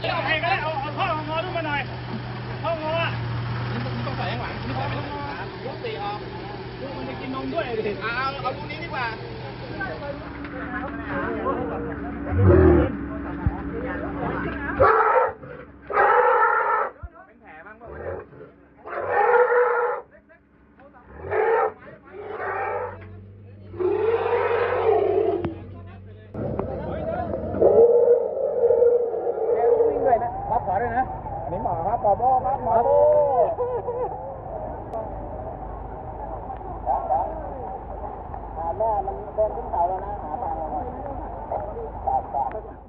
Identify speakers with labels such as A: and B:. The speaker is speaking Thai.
A: เอาใครก็ได้เอาท่องอขึ้นมาหน่อยท่องอต้องใส่ข้างหลังไม่ใส่ไม่ต้องยกตีออกมันจะกินนมด้วยดิเอาลูกนี้ดีกว่าเป็นแผลบ้างป่ะวะเนี่ยรับขอด้วยนะอันนี้หมอครับหมอโบ้ครับหมอโบ้หาแม่มันเดินขึ้นเขาแล้วนะหาทางเรา